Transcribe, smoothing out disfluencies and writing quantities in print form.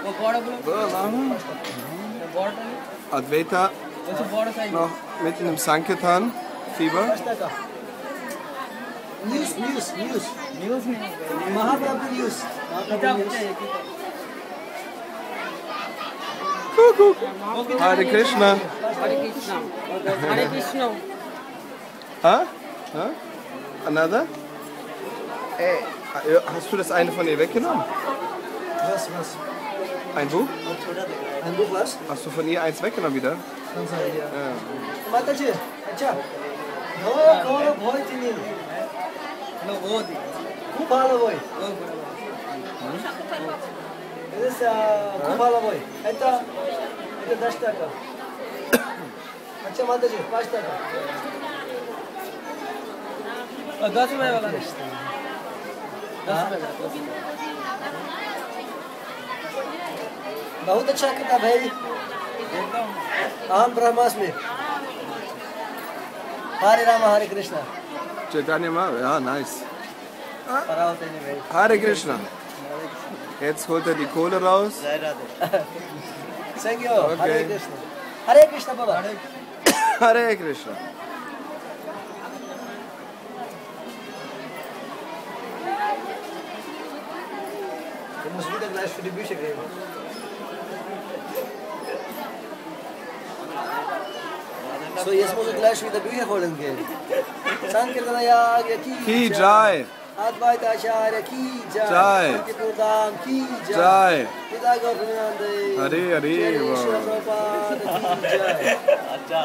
Advaita noch mitten im Sankirtan, Fieber. News. Mahaprabhu News. Kuckuck. Hare Krishna. Hare Krishna. Huh? Huh? Another? Ey, hast du das eine von ihr weggenommen? Was? Ein Buch? Ein Buch was? Hast du von ihr eins weggenommen wieder? Kann sein, ja. Ja. Mataji, acha. Kolo bhoi tini. Khub bhalo bhoi. This is khub bhalo bhoi. Eta 10 taka. Acha Mataji, 5 taka. 10 रुपए वाला 10 रुपए बहुत अच्छा किताब है ये। अहम ब्रह्मास्मि। हरे राम हरे Krishna. Chaitanya Mahaprabhu, ja, nice. परावते नहीं भाई। Hare Krishna. Jetzt holt er die Kohle raus. Thank you. Okay. Hare Krishna. Hare Krishna Baba. Hare Krishna. Du musst wieder gleich für die Bücher geben. So, jetzt muss ich gleich wieder Bücher holen gehen. Sankirtana Yagya Ki Jai. Advaita Acharya Ki Jai. Jai. Sankirtan Ki Jai. Jai. Pitta Gaurvanande. Hare Hare. Shri Prabhupada Ki Jai.